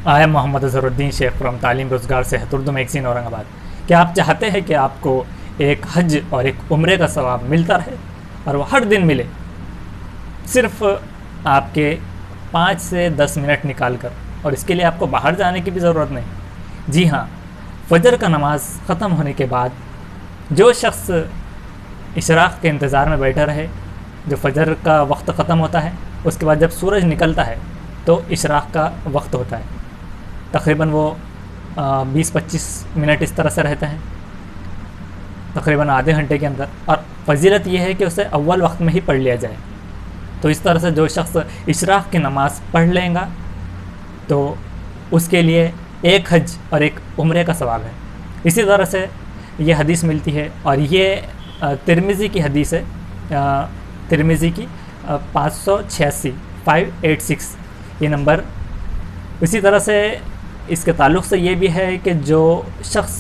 I am Mohammad Azharuddin Shaikh from Taleem Rozgar सेहत Urdu magazine Aurangabad. क्या आप चाहते हैं कि आपको एक हज और एक उम्रे का सवाब मिलता रहे और वो हर दिन मिले, सिर्फ़ आपके 5 से 10 मिनट निकाल कर, और इसके लिए आपको बाहर जाने की भी ज़रूरत नहीं। जी हाँ, फजर का नमाज़ ख़त्म होने के बाद जो शख्स इशराक़ के इंतज़ार में बैठा रहे, जो फजर का वक्त ख़त्म होता है, उसके बाद जब सूरज निकलता है तो इशराक़ का वक्त होता है। तकरीबन वो 20-25 मिनट इस तरह से रहते हैं, तकरीबन आधे घंटे के अंदर। और फजीलत यह है कि उसे अव्वल वक्त में ही पढ़ लिया जाए। तो इस तरह से जो शख्स इशराक़ की नमाज़ पढ़ लेगा तो उसके लिए एक हज और एक उम्रे का सवाब है। इसी तरह से ये हदीस मिलती है, और ये तिरमिज़ी की हदीस है, तिरमिज़ी की 586 ये नंबर। इसी तरह से इसके ताल्लुक़ से ये भी है कि जो शख्स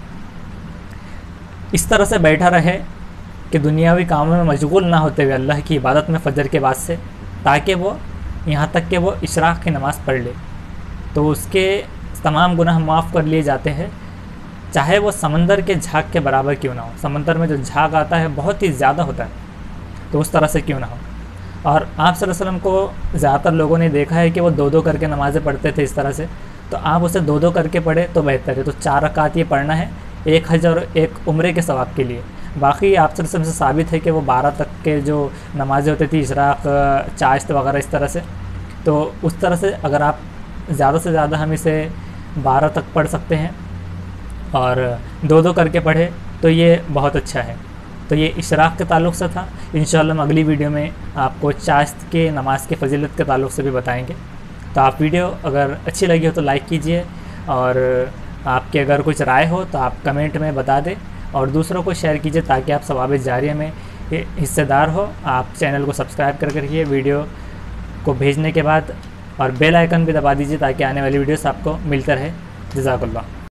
इस तरह से बैठा रहे कि दुनियावी कामों में मशगूल ना होते हुए अल्लाह की इबादत में फ़जर के बाद से, ताकि वो यहाँ तक कि वो इशराक़ की नमाज़ पढ़ ले, तो उसके तमाम गुनाह माफ़ कर लिए जाते हैं, चाहे वो समंदर के झाग के बराबर क्यों ना हो। समंदर में जो झाग आता है बहुत ही ज़्यादा होता है, तो उस तरह से क्यों ना हो। और आप सल्लल्लाहु अलैहि वसल्लम को ज़्यादातर लोगों ने देखा है कि वो 2-2 करके नमाज़ें पढ़ते थे इस तरह से, तो आप उसे 2-2 करके पढ़े तो बेहतर है। तो 4 रकात ये पढ़ना है, एक हज और एक उम्रे के सवाब के लिए। बाकी आप सल्लल्लाहु अलैहि वसल्लम से साबित है कि वो 12 तक के जो नमाज़ें होती थी, इशराक़, चाश्त वगैरह इस तरह से, तो उस तरह से अगर आप ज़्यादा से ज़्यादा हम इसे 12 तक पढ़ सकते हैं और 2-2 करके पढ़े तो ये बहुत अच्छा है। तो ये इशराक़ के ताल्लुक़ से था। इंशाअल्लाह हम अगली वीडियो में आपको चाश्त के नमाज के फ़जीलत के ताल्लुक़ से भी बताएंगे। तो आप वीडियो अगर अच्छी लगी हो तो लाइक कीजिए, और आपके अगर कुछ राय हो तो आप कमेंट में बता दें, और दूसरों को शेयर कीजिए ताकि आप सवाब जारिया में हिस्सेदार हो। आप चैनल को सब्सक्राइब कर रखिए वीडियो को भेजने के बाद, और बेल आइकन भी दबा दीजिए ताकि आने वाली वीडियोस आपको मिलते रहे। जज़ाकल्लाह।